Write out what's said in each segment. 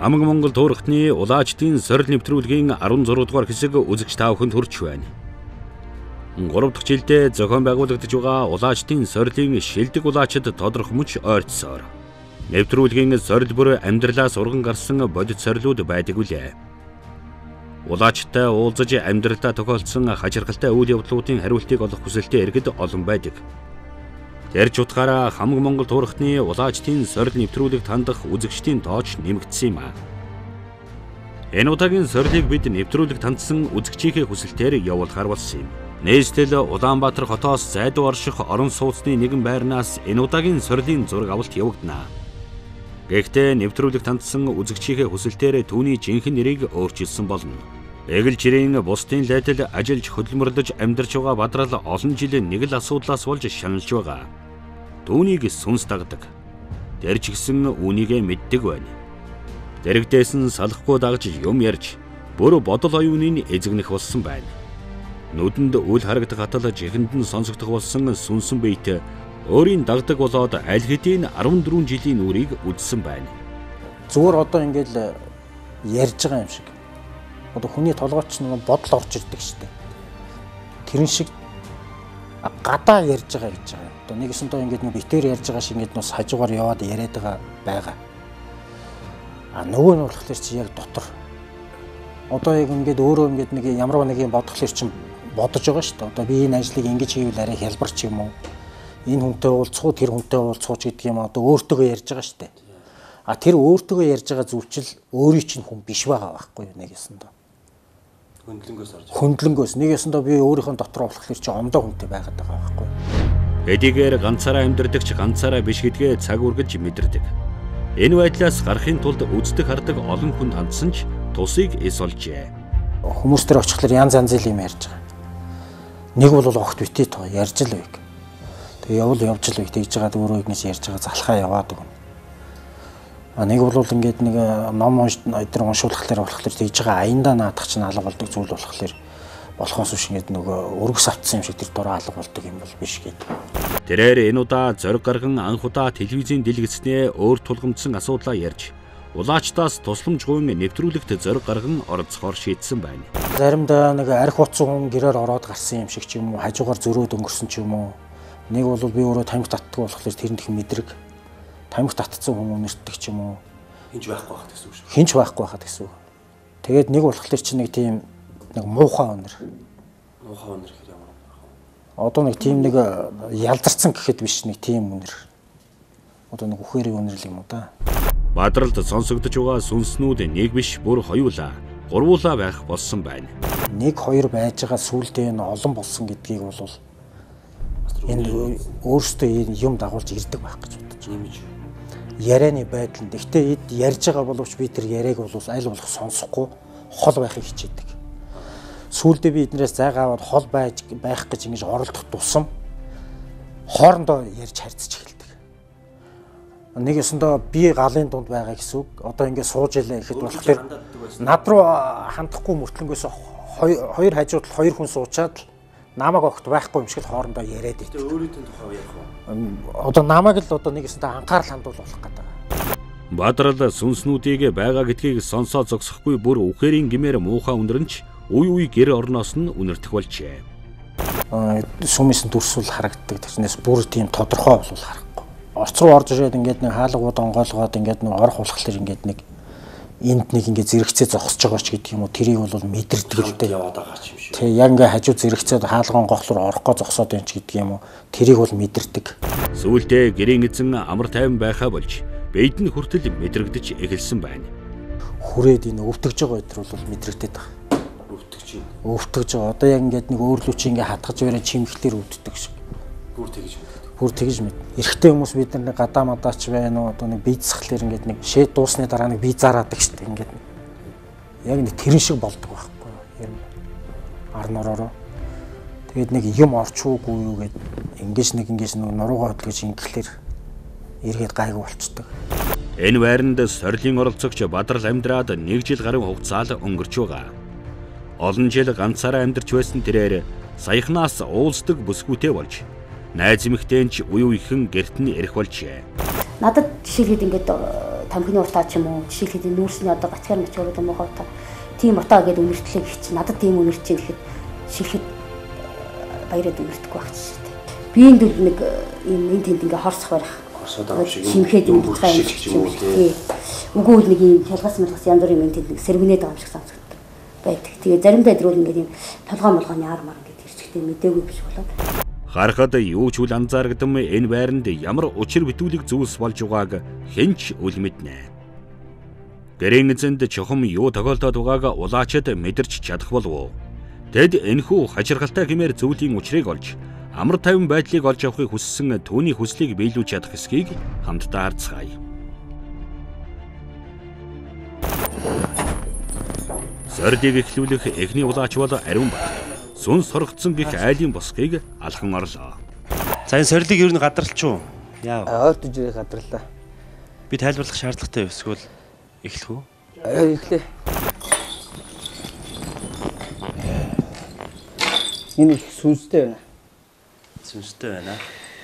Хамаг Монгол туурхтны улаачдын сорил нэвтрүүлгийн 16 дугаар хэсэг үзэгч та бүхэнд хүрч байна. 3 дахь жилдээ зохион байгуулагдаж байгаа улаачдын сорилын шилдэг улаачид тодорхой мөч ойртсоор нэвтрүүлгийн сорил бүр амьдралаас урган гарсан бодит сорилууд байдаг үлээ. Улаачтай уулзаж амьдралдаа тохиолдсон хачиргалтай үйл явдлуудын хариултыг олох хүсэлтэй иргэд олон байдаг. Тэрч утгаараа Хамаг Монгол туурхтны улаачдын сорил нэвтрүүлэг тандах үзэгчдийн тооч нэмэгдсэн юм а. Энэ удаагийн сорилыг бид нэвтрүүлэг тандсан үзэгчийнхээ хүсэлтээр явуулахар болсон юм. Нийслэл Улаанбаатар хотоос зайдуу орших орон сууцны нэгэн байрнаас энэ удаагийн сорилын зураг авалт явагдана. Гэхдээ нэвтрүүлэг тандсан үзэгчийнхээ хүсэлтээр түүний жинхэнэ нэрийг өөрчилсөн болно. Эгэл жирийн бусдын лайтал ажиллаж хөдөлмөрлөж амьдарч байгаа Бадрал олон жил нэг л асуудлаас болж шаналж байгаа. Түүнийг сүнс дагдаг. Тэр ч гэсэн үүнийгээ мэддэг байна. Дэрэгдээс нь салахгүй дагж юм ярьж бүр бодол оюуныг эзэгнэх болсон байна. Нүдэнд үл харагдах хатал жихэнд нь сонсогдох болсон сүнсэн биет өөрийн дагдаг болоод аль хэдийн 14 жилийн нүрийг үдсэн байна. Зүгээр одоо ингээд ярьж байгаа юм шиг. Одоо хүний толгойч нэг бодол орж ирдэг шүү дээ. Тэрэн шиг гадаа ярьж байгаа гэж байгаа. Одоо нэгэсэндээ ингээд нэг битээр ярьж байгаа шиг ингээд нус хажуугаар яваад яриад байгаа. Нөгөө нь болохоор чи яг дотор. Одоо яг ингээд өөрөө ингээд нэг ямар нэг юм бодглохлоор чинь бодож байгаа шүү дээ. Одоо би энэ ажлыг ингэж хийвэл арай хялбарч юм уу? Энэ хүнтэй уулзах уу, тэр хүнтэй уулзах уу гэдэг юм одоо өөртөөгөө ярьж байгаа шүү дээ. Тэр өөртөөгөө ярьж байгаа зүйлчил өөрийн чинь хүн биш байгаа байхгүй юу нэгэсэндээ. Хөндлөнгөөс нэгэсэндээ би өөрийнхөө дотор болохоор чи омдоо хүнтэй байгаад байгаа байхгүй юу. Эдгээр ганцаараа амьдардаг ч ганцаараа биш гэдгээ цаг үргэлж мэдэрдэг. Энэ байдлаас гарахын тулд үздэг хардаг олон хүн хандсан ч тусыг эс олжээ. Хүмүүс төр очихлоор янз янзын юм ярьж байгаа. Нэг бол огт битээ тоо ярьж л байг. Тэгээ явж л байг тэгж байгаа өөрөө игнээс ярьж байгаа залхаа яваад өгнө. Нэг бол ингээд нэг ном өдөр уншуулхлаар болохоор тэгж байгаа аяндаа наадах чинь алга болдог зүйл болохоор болохоос биш ингээд нөгөө өргөс автсан юм шиг тэр дураа алга болдог юм бол биш гэдэг. Тэрээр энэ удаа зориг гарган анх удаа телевизийн дэлгэцнээ өөр тулгамдсан асуудлаа ярьж улаачтаас тусламжгүй нэвтрүүлэгт зориг гарган оролцохоор шийдсэн байна. Заримдаа нэг арх утсан хүн гэрээр ороод гарсан юм шиг ч юм уу, хажуугаар зөрөөд өнгөрсөн ч юм уу. Нэг бол би өөрөө тамхи татдаг болохоор тэр их мэдрэг. Тамхи татцсан хүн үнэртдэг ч юм уу. Хинч байхгүй байхад гэсэн үг шүү. Хинч байхгүй байхад гэсэн үг. Тэгээд нэг болохоор чи нэг тийм нэг муухай өнөр. Муухай өнөр гэхээр ямар вэ? Одоо нэг тийм нэг ялдарсан гэхэд биш нэг тийм өнөр. Одоо нэг үхээрийн өнөр л юм уу да. Бадралд сонсогдож байгаа сүнснүүд нэг биш бүр хоёулаа, гурвуулаа байх болсон байна. Нэг хоёр байж байгаа сүулдэ энэ олон болсон гэдгийг бол энэ өөрөөсөө юм дагуулж ирдэг байх гэж бодож байна. Ярианы байдал нь. Гэхдээ ярьж байгаа боловч би тэр яриаг бол аль болох сонсохгүй хол байхыг хичээдэг. Сүүлдээ би эднээс зайгаа аваад хол байх гэж ингэж оролдох тусам хоорондоо ярьж харьцаж эхэлдэг. Нэгэсэндээ би галын дунд байгаа гэсэн үг. Одоо ингэ сууж илээ гэхэд болохоор над руу хандахгүй мөртлөнгөөс хоёр хажууд хоёр хүн суучаад намайг огт байхгүй юм шиг л хоорондоо яриад байт. Өөрийнхөө тухай ярих уу? Одоо намайг л одоо нэгэсэндээ анхаарал хандуулах гэдэг. Бадрал сүнснүүдийг байгаа гэдгийг сонсоо зогсохгүй бүр үхээрийн гимээр муухай өнөрнч үе гэр орноос нь үнэртэх болжээ. Сүмээс нь дүрсүүл харагддаг. Тэрнээс бүр тийм тодорхой бол харахгүй. Орц руу орж ирээд ингээд нэг хаалгууд онгойлгоод ингээд нэг орох болохоор ингээд нэг энд нэг ингээд зэрэгцээ зогсож байгаа ч гэдэг юм уу тэрийг бол мэдэрдэг л дээ. Яваад байгаа ч юм шиг. Тэг яг ингээд хажуу зэрэгцээд хаалган гохлоор орохгүй зогсоод байна ч гэдэг юм уу тэрийг бол мэдэрдэг. Сүүлдээ гэрийн эзэн амар тайван байхаа болж бэйд нь хүртэл мэдрэгдэж эхэлсэн байна. Хүрээд энэ өвтгөж байгаа өдр бол мэдрэгдээд байгаа. Өвтгөж байгаа. Одоо яг ингээд нэг өөрлөө чи ингээд хатгаж барай чимхлэр өвддөг шиг. Бүр тэгж мэд. Эрэгтэй хүмүүс бид нар гадаа мадаач байна уу одоо нэг бийцсахлаар ингээд нэг шээ дуусны дараа нэг бий зараадаг шүү дээ ингээд. Яг нэг тэрэн шиг болдог байхгүй юу? Ер нь ар нороо. Тэгээд нэг юм орчуугүй юу гэд ингэж нэг нуруугаа хөдлөж ингээхлээр эргээд гайгүй болцдог. Энэ байранд сорилын оролцогч Бадрал амьдраад 1 жил гарын хугацаа өнгөрч байгаа. Олон жил ганцаараа амьдарч байсан тэрээр саяхнаас уулздаг бүсгүйтэй болж найз эмэгтэйч үе үехэн гэрт нь ирэх болжээ. Надад жишээлгээд ингээд тамхины уртаа ч юм уу жишээлбэл нүүрсний одоо гацгаар мочор гэдэг мохоо та тийм уртаа гэдэг үнэртлээ гэх чинь надад тийм үнэрч чинь гэхэд шилхэд баяраад үнэртэхгүй байх чинь шүү дээ. Биеинд нэг юм энэ тэнд ингээ хорсох барих. Хорсоод авах шиг шимхэд юм шиг юм уу тий. Үгүй нэг юм толгоос янз бүрийн юм тэнд нэг сэргэнээд байгаа юм шиг санагддаг байдаг. Тэгээ заримдаа өдрөөр ингээ тийм толгой молгооны ар мар ингээ ирчтэй мэдээгүй биш болоод. Харахад юу ч үл анзаарагдсан энэ байранд ямар учир битүүлэг зүйлс болж байгааг хэнч үл мэднэ. Гэрийн эзэнд чухам юу тохиолдоод байгааг улаачид мэдэрч чадах болов. Тэд энэхүү хачиргалтай хэмээр зүйлийн учрыг олж амар тайван байдлыг олж авахыг хүссэн түүний хүслийг биелүүлж чадах эсхийг хамтдаа харцгаая. Сордыг эхлүүлэх эхний улаач бол Ариун Бат. Сүнс соргоцсон гих айлын босхийг алхан орлоо. За энэ сорилыг ер нь гадарлчих уу? Яа. Ойртож ирэх гадарлаа. Би тайлбарлах шаардлагатай эсвэл эхлэх үү? Эхлэе. Энэ их сүнстэй байна. Сүнстэй байна.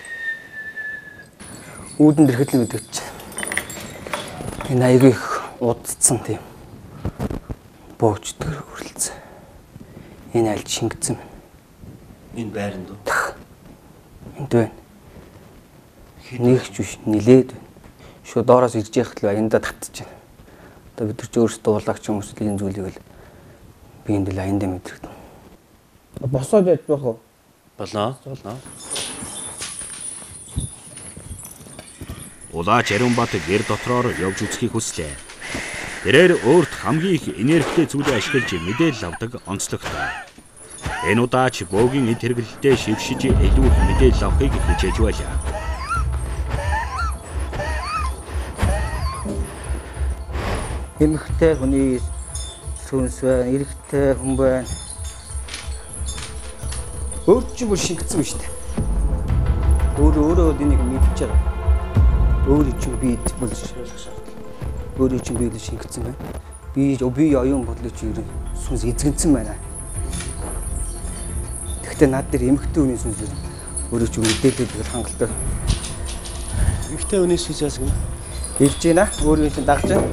Үүдэн дэрхэд л мэдвч. Энэ аягүй их удцсан тийм. Боочдгөр хүрэлцэн. Энэ альд шингэсэн. Энэ байранд уу? Энд байна. Нэгч биш нилээд байна. Шууд доороос ирж явах л аяндаа татчих байна. Одоо бид нар ч өөрсдөө улаагч хүмүүс л энэ зүйлийг л биенд л аяндаа мэдрэгдэв. Босоод яж байх уу? Болно. Улаач Ариун Бат гэр дотроор явж үзхийг хүслээ. Тэрээр өөрт хамгийн их энергитэй зүйлээ ашиглаж мэдээлэл авдаг онцлогтой. Энэ удаач бөөгийн эд хэрэглэлтэй шившиж илүү их мэдээлэл авахыг хичээж байлаа. Эмэгтэй хүний сүнс байна, эрэгтэй хүн байна. Өөрч бүр шингэсэн биз дээ. Өөрөө энийг мэдчихэж байгаа. Өөрөө чинь би болж өөрөө чинь биелж шингэсэн байна. Би оюун бодлоо чи ер нь сүнс эзэгэнсэн байна. Гэхдээ над дээр эмэгтэй хүний сүнс өөрөө чинь мэдээлэл хангалттай. Эмэгтэй хүний сүнс яасан гэнэ? Ирж байна. Өөрөө чинь дагж байна.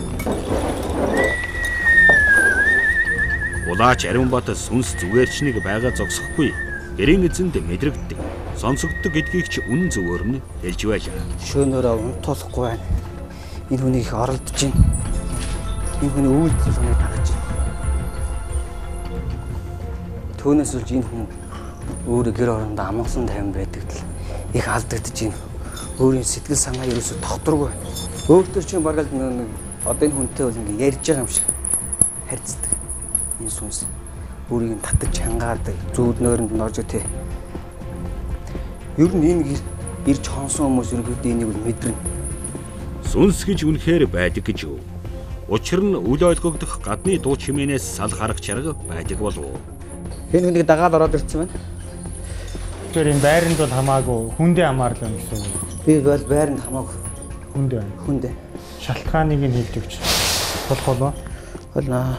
Улаач Ариун Бат сүнс зүгээр ч нэг байгаа зогсохгүй. Гэрийн эзэнд мэдрэгддэг. Сонсогддог гэдгийг ч үнэн зөвөөр нь хэлж байлаа. Шөөнөөрөө унтуулахгүй байна. Энэ хүний их оролдож байна. Энэ хүний үйлдэл хүнийг дагаж байна. Түүнээс болж энэ хүн өөрөө гэр орондоо амгалан тайван байдаг л их алдагдаж байна. Өөрийн сэтгэл санаа ерөөсө тогтворгүй байна. Өөртөө чинь бараг л нэг одоо энэ хүнтэй бол ингэ ярьж байгаа юм шиг харьцдаг. Энэ сүнс өөрийг татаж хангаадаг, зүүд нойронд норж тий. Ер нь энэ ирж хонсон хүмүүс ерөөдөө энийг бол мэдэрнэ. Сүнс гэж үнэхээр байдаг гэж юу? Учир нь үл ойлгогдох гадны дуу чимээнээс сал харах чарга байдаг болов уу? Энэ хүнийг дагаад ороод ирсэн байна. Тэгэхээр энэ байранд бол хамаагүй хүндээ хамаарлаа гэсэн үг. Би бол байранд хамаагүй Хүндээ байна. хүндээ. Шалтгааныг нь хэлж өгч болох болоо. Болно.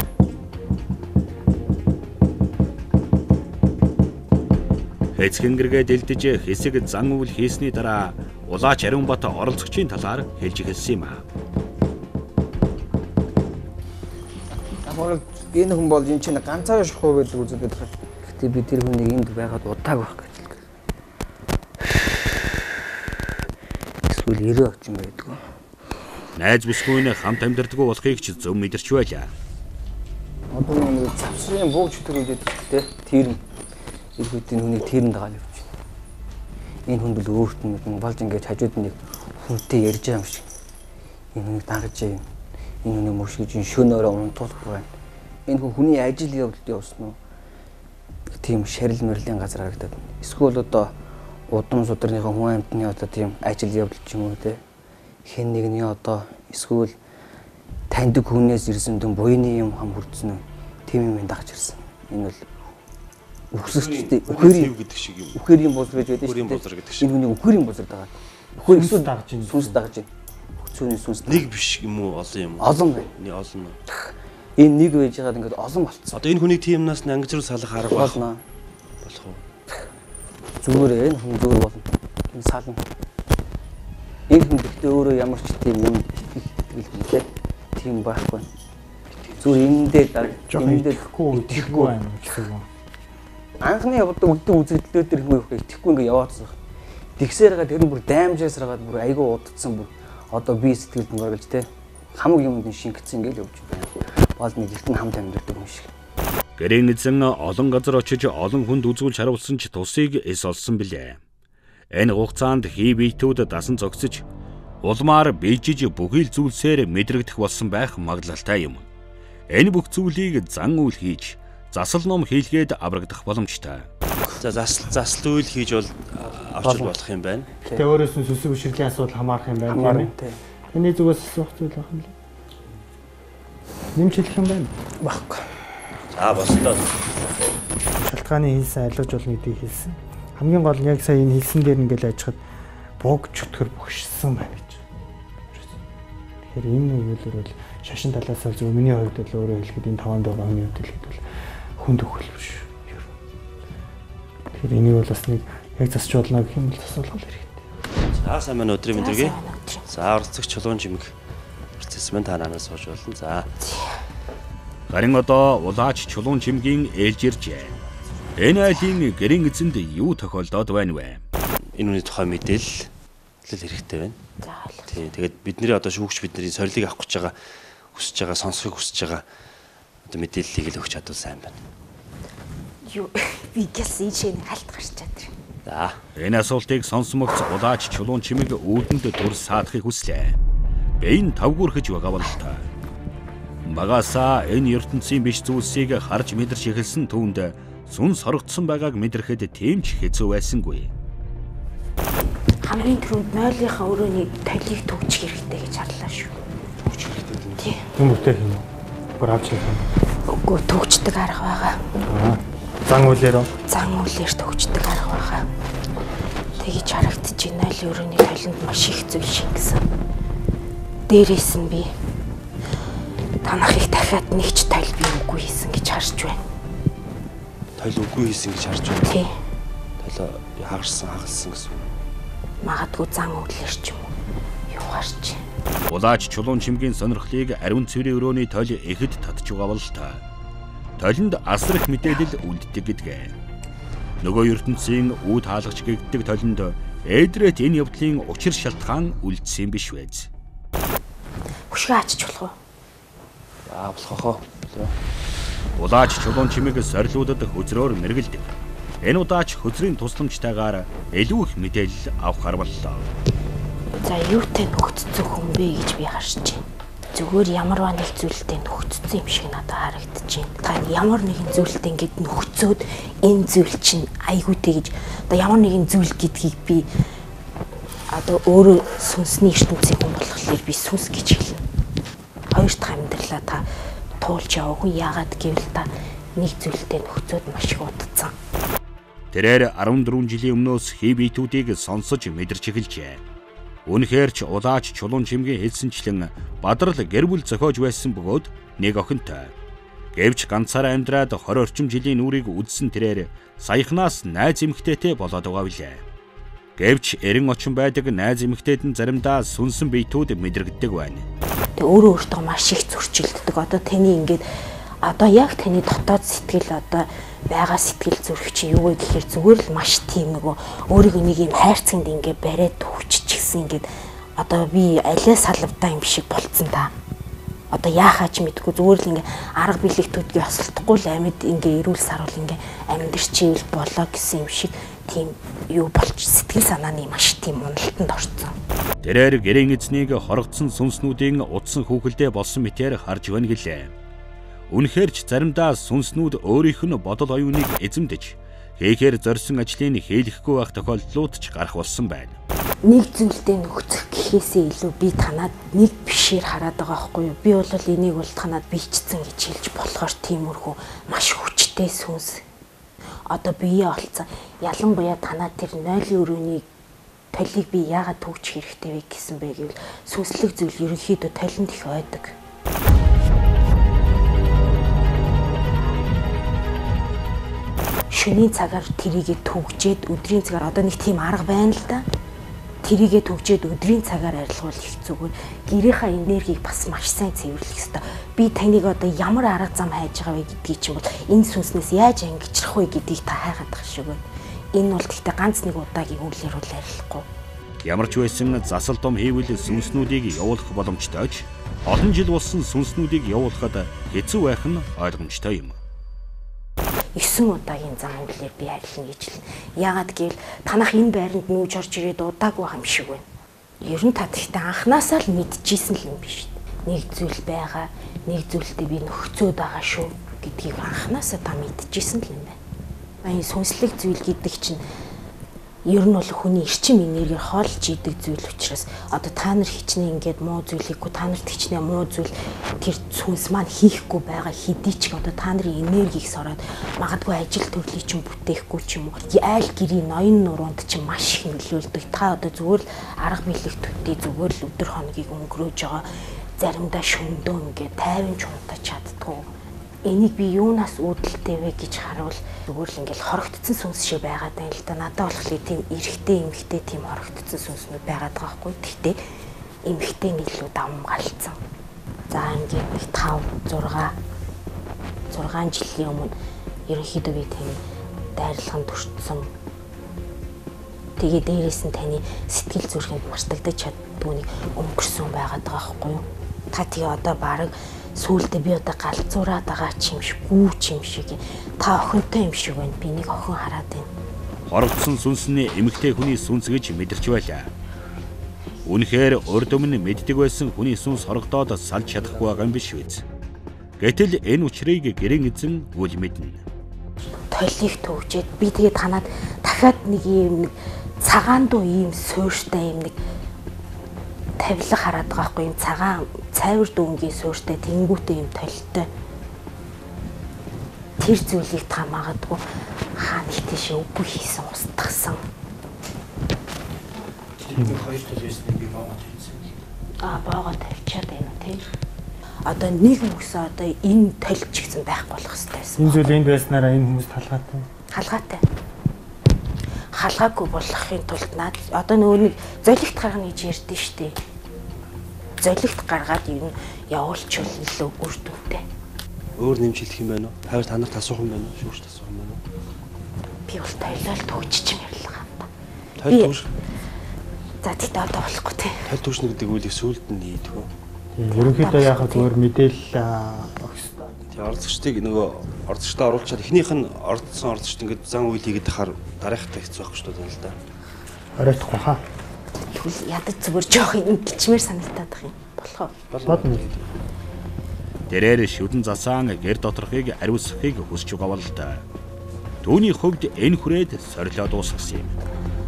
Хэцгэнгэргээ дэлдэж хэсэг зан үйл хийсний дараа Улаач Ариун Бат оролцогчийн талаар хэлж эхэлсэн юм а. Амарл энэ хүн бол энэ чинь ганцаар шахуу гэдэг үздэг байх. Гэхдээ би тэр хүнийг энд байгаад удааг байх гэж л. Эсвэл 90 огч юм байдаг. Найз бүсгүйн хамт амьдардаггүй болохыг ч зөв мэдэрч байлаа. Одоо нэг завсрын буугч төрүүлээд гэхдээ тэр иргэдийн хүнийг тэрэнд дагаад явж байна. Энэ хүнд л өөрт нь мэдэн болж ингээд хажууд нэг хүнтэй ярьж байгаа юм шиг. Энэ хүнийг дагаж юм. Энэ хүнийг мөшгөж шөнөөрөө унтуулахгүй байна. Энэ хүний ажил явдалд явсан уу? Тийм шарил мөрлийн газар харагдаад байна. Эсвэл одоо удам судрынхаа хүн амьтны одоо тийм ажил явдал ч юм уу те. Хэн нэгний одоо эсвэл таньдаг хүнээс ирсэн дүн буйны юм хам хүрдсэн үү? Тийм юм дагаж ирсэн. Энэ бол үхсэгчтэй үхэрийн гэдэг шиг юм. Үхэрийн бузар гэж байдаг шүү дээ. Үхэрийн бузар гэдэг шиг. Энэ хүний үхэрийн бузар дагаад. Үхэр Сүнс дагаж ийн. сүнс дагаж ийн. Хүчний сүнс Нэг биш юм уу? Олон юм уу? олон байна. Нэг олон уу? Энэ нэг байж байгаад ингээд олон болцсон. Одоо энэ хүний тиймнаас ангижруу салах арга байх Болно. болох уу? Зүгээр энэ хүн зүгээр болно. Энэ сална. Энэ хүн гэхдээ өөрөө ямар ч тийм юм сэтгэл үнтэй тийм байхгүй. Зүгээр эндээ итгэхгүй байна гэсэн үг. Анхны явдаг үгдэн үзэгдлүүд төр хэмээх итгэхгүй ингээ яваадсан. Тэгсээрээ тэр нь бүр даймжаасараад бүр айгүй удацсан бүр одоо би сэтгэл дүнгаргалж те хамаг юмд шингэцсэн ингээл явж байна. Бол нэг элтэн хамт амьддаг юм шиг. Гэрийн эзэн олон газар очиж олон хүнд үзүүлж харуулсан ч тусыг эс олсон билээ. Энэ хугацаанд хий биетүүд дасан зогсож улмаар бийжиж бүхэл зүйлсээр мэдрэгдэх болсон байх магадлалтай юм. Энэ бүх зүйлийг зан үйл хийж засал ном хийлгээд аврагдах боломжтой. За засал үйл хийж бол авч болох юм байна. Гэтэ өөрөөс нь сүсэг бишрлийн асуудал хамаарах юм байна тийм ээ. Эний зүгээс асуух зүйл байх юм лээ. Нэмж хэлэх юм байна. Баггүй. За боллоо. Шалтгааны хийсэн алгаж болно гэдгийг хэлсэн. Хамгийн гол нь яг сая энэ хэлсэн дээр ингээл ажихад буг чөтгөр бөхшсөн байна гэж. Тэгэхээр энэ үеэлэр бол шашин талаас нь зөв миний хувьд бол өөрөө хэлэхэд энэ 5 дөрөв оны хувьд хэлэхэд бол хүнд өхөл биш. Тэгэхээр энийг бол бас нэг яг засч болно гэх юм бол засуулах хэрэгтэй. За сайн байна өдрийн мэндэргээ. За оролцогч чулуун жимэг процесс мэн та нараас сууж болно. За. Харин одоо улаач чулуун чимгийн ээлж иржээ. Энэ айлын гэрийн эзэнд юу тохиолдоод байна вэ? Энэ үний тухай мэдээлэл хэрэгтэй байна. Тийм тэгээд бидний одоо шүүгч бидний сорилыг авах гэж байгаа хүсэж байгаа сонсохыг хүсэж байгаа одоо мэдээллийг л өгч чадвал сайн байна. Юу би гэсэн шинэ халт гарч чадчих. За. Энэ асуултыг сонсомогц улаач чулуун чимэг үүдэнд дүр саадахыг хүслээ. Бэйн тавгуурхэж байгаа бололтой. Багасаа энэ ертөнцийн биш зүйлсийг харж мэдэрч эхэлсэн түүнд сүнс хорогдсон байгааг мэдрэхэд тийм ч хэцүү байсангүй. Хамгийн түрүүнд нойлынхаа өрөөний толийг төгжих хэрэгтэй гэж харлаа шүү. Төгжих хэрэгтэй тийм. Юм бүтээх юм уу? Бүр авч ирэх юм. Үгүй төгждөг арга байгаа. Зан үйлээр үү? Зан үйлээр төгждөг арга байгаа. Тэгэж харагдаж байна нойлын өрөөний толинд маш их зүйл шингэсэн. Дээрээс нь би танахыг дахиад нэг ч тойл би үгүй хийсэн гэж харж байна. Тойл үгүй хийсэн гэж харж байна. Тий. Тойл хагалсан гэсэн үг. Магадгүй зан үйлээр ч юм уу. Юу гарч. Улаач чулуун чимгийн сонирхлыг ариун цэврийн өрөөний тойл ихэд татж байгаа бололтой. Тойлонд асар их мэдээлэл үлддэг гэдгээ. Нөгөө ертөнцийн үүд хаалгач гэгддэг тойлонд эдрет энэ явдлын учир шалтгаан үлдсэн биш вэз. Хөшгөө ачиж болох уу? Аа болохоо. Улаач чулуун чимэг сорилуудад хөзрөөр мэргэлдэг. Энэ удаач хөзрийн тусламжтайгаар илүү их мэдээлэл авахар боллоо. За юутай нөхцсөн хүн бэ гэж би харж байна. Зүгээр ямарваа нэг зүйлтэй нөхцсөн юм шиг надад харагдаж байна. Та ямар нэгэн зүйлтэй ингэж нөхцөөд энэ зүйл чинь айгүйтэй гэж одоо ямар нэгэн зүйл гэдгийг би одоо өөрөө сүнсний ертөнцийн хүн болохоор би сүнс гэж хэлнэ. Хоёр дахь амьдралаа та туулж яваагүй яагаад гэвэл та нэг зүйлтэй нөхцөөд маш их удацсан. Тэрээр 14 жилийн өмнөөс хий биетүүдийг сонсож мэдэрч эхэлжээ. Үнэхээр ч улаач чулуун чимгийн хэлсэнчлэн бадрал гэр бүл зохиож байсан бөгөөд нэг охинтой. Гэвч ганцаараа амьдраад 20 орчим жилийн нүрийг үдсэн тэрээр саяхнаас найз эмэгтэйтэй болоод байгаа билээ. Гэвч 90 очин байдаг найз эмэгтэйд нь заримдаа сүнсэн биетүүд мэдрэгддэг байна. Тэг өөрөө өөртөө маш их зөрчилддөг. Одоо таны ингээд одоо яг таны дотоод сэтгэл одоо байгаа сэтгэл зүрх чи юу вэ гэхээр зүгээр л маш тийм нөгөө өөрийгөө нэг юм хайрцагт ингээд бариад төвччихсэн ингээд одоо би алиа салвдаа юм шиг болцсон та. Одоо яахаач мэдгүй зүгээр л ингээд арга билетүүдгээ осолдохгүй л амьд ингээд эрүүл сарвал ингээд амьдрчивэл болоо гэсэн юм шиг тийм юу болж сэтгэл санааны маш тийм уналтанд орсон. Тэрээр гэрийн эзнийг хорогдсон сүнснүүдийн утсан хүүхэлдээ болсон мэтээр харж байна гэлээ. Үнэхээр ч заримдаа сүнснүүд өөрийнх нь бодол оюуныг эзэмдэж хийхээр зорьсон ажлыг хийлгэхгүй байх тохиолдлууд ч гарах болсон байна. Нэг зүйлдээ нөхцөх гэхээсээ илүү би танаад нэг бишээр хараад байгаа байхгүй юу? Би бол энийг бол танаад бичсэн гэж хэлж болохоор тиймэрхүү маш хүчтэй сүнс. Одоо бие олцсон. Ялангуяа танаа тэр нойлын өрөөний толийг би яагаад төгжих хэрэгтэй вэ гэсэн бэ гэвэл сүнслэг зүйл ерөнхийдөө толинд их ойдог. Шөнийн цагаар тэрийгэ төгжээд өдрийн цагаар одоо нэг тийм арга байна л да. тэрийгэ төгжөөд өдрийн цагаар арилгуул их зүгээр гэрийнхаа энергийг бас маш сайн цэвэрлэх ёстой. Би таныг одоо ямар арга зам хайж байгаа вэ гэдгийг чинь бол энэ сүнснээс яаж ангижрах вэ гэдгийг та хайгаад байгаа шиг байна. Энэ бол гэхдээ ганц нэг удаагийн үйлээр бол арилахгүй. Ямар ч байсан засал том хийвэл сүнснүүдийг явуулах боломжтой ч олон жил болсон сүнснүүдийг явуулахад хэцүү байх нь ойлгомжтой юм. 9 удаагийн зам үйлээр би арилна гэж хэлнэ. Яагаад гэвэл танах энэ байранд нүүж орж ирээд удаагүй юм шиг байна. Ер нь та тэгтээ анханасаа л мэдчихсэн л юм биш. Нэг зүйл байгаа, нэг зүйлдээ би нөхцөөд байгаа шүү гэдгийг анханасаа та мэдчихсэн л юм байна. Энэ сүнслэг зүйл гэдэг чинь ер нь бол хүний эрчим энергээр хоолж идэг зүйл учраас одоо та нар хичнээн ингээд муу зүйл хийхгүй, та нарт хичнээн муу зүйл тэр сүнс маань хийхгүй байгаа хэдий ч одоо та нарын энергийг сороод магадгүй ажил төрлийг чинь бүтээхгүй ч юм уу айл гэрийн ноён нуруунд чинь маш их нөлөөлдөг. Та одоо зүгээр л арга билэг төдий зүгээр л өдөр хоногийг өнгөрөөж байгаа заримдаа шөндөө ингээд тайван чунтаж чаддгүй. Энийг би юунаас үүдэлтэй вэ гэж харуул зүгээр л ингээл хорогдсон сүнс шиг байгаад байна л да. Надад болохоор тийм эрэгтэй эмэгтэй тийм хорогдсон сүнснүүд байгаад байгаа хгүй. Гэхдээ эмэгтэй нь илүү давмгалцсан. За ингээд нэг 5 6 жилийн өмнө ерөнхийдөө би тийм дайрлаганд төрчихсөн. Тэгээ дээрээс нь таны сэтгэл зүрхэнд мартагдаж чаддгүй нэг өнгөрсөн байгаад байгаа хгүй юу. Та тий одоо баг сүүлдээ би одоо галзуураад байгаа ч юм шиг, гүүч юм шиг. Та охинтой юм шиг байна. Би нэг охин хараад байна. Хорогдсон сүнсний эмэгтэй хүний сүнс гэж мэдэрч байлаа. Үнэхээр урд өмнө мэддэг байсан хүний сүнс хорогдоод салж чадахгүй байгаа юм биш үү? Гэтэл энэ учрыг гэрэн эзэн үл мэднэ. Толийг төвжээд би тэгээд танаад дахиад нэг юм цагаан дуу ийм суурьтай юм нэг тавилга хараад байгаа хгүй юм цагаан цайвар дүүнгийн суурьтай тэнгүүтэй юм толтой. Тэр зүйлийг та магадгүй хаа нэг тийш үгүй хийсэн устгасан. Тийм хоёр тал байсныг би боогод хийсэн. Боогод тавьчаад байна тийм. Одоо нэг хүмүүс одоо энэ толч гэсэн байхгүй болох хэрэгтэй байсан. Энэ зүйл энд байснараа энэ хүмүүс талгаатай. Халгаатай. Халгаагүй болохын тулд наад одоо нөгөө нэг золигт гаргана гэж ярьдэн штэ. Золигт гаргаад юу явуулчихвал илүү үр дүнтэй. Өөр нэмжлэх юм байна уу? Хайр та нарт асуух юм байна уу? Шүүгч асуух юм байна уу? Би бол тойлол төгчж юм ярьлаа та. Тойл төгш. За тийм одоо болохгүй тий. Тойл төгшнө гэдэг үйл сүулт нь хийдэг. Ерөнхийдөө яхад зүгээр мэдээлэл өгс. Тэгээ орцогчдыг нөгөө орцогчдоо оруулчаад эхнийх нь орцсон орцогчд ингээд зан үйл хийгээд тахаар дараахтай хэцүү байх шүү дээ л да. Оройтхгүй хаа. Тэгвэл ядаж зүгээр жоох ингэчмээр санагдаад байгаа юм. Болохоо. Бодно. Тэрээр шүдэн засаан гэр доторхыг ариусгахыг хүсч байгаа бол та. Түүний хувьд энэ хүрээд сорилоо дуусгасан юм.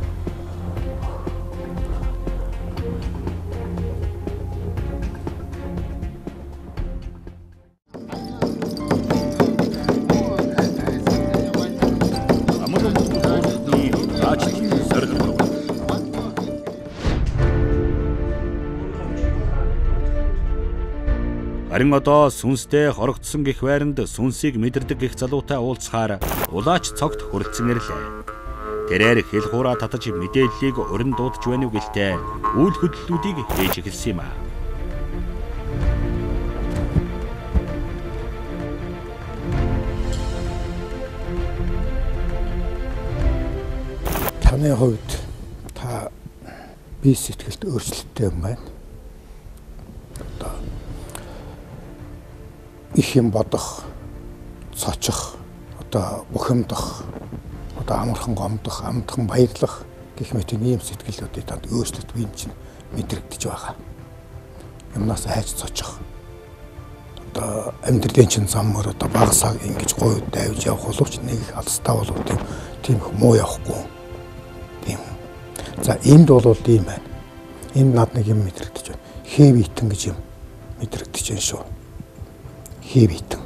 Харин одоо сүнстэй хорогдсон гэх байранд сүнсийг мэдэрдэг гэх залуутай уулзахаар улаач цогт хүрэлцэн ирлээ. Тэрээр хэл хураа татаж мэдээллийг өрн дуудаж байна уу гэлтэй үйл хөдлөлүүдийг хийж эхэлсэн юм а. Таны хувьд та бие сэтгэлд өөрчлөлттэй юм байна. Их юм бодох, цочих, одоо бухимдах, одоо амархан гомдох, амтхан баярлах гэх мэт ийм сэтгэлүүдийн танд өөрчлөлт бие чинь мэдрэгдэж байгаа. Юмнаас хайж цочих. Одоо амьдралын чинь зам мөр одоо багасаа ингэж гой давж явах боловч нэг их алстай болов тийм их муу явахгүй. Тийм. За энд бол ийм байна. Энд над нэг юм мэдрэгдэж байна. Хэв итэн гэж юм мэдрэгдэж байна шүү. Хэвитэн.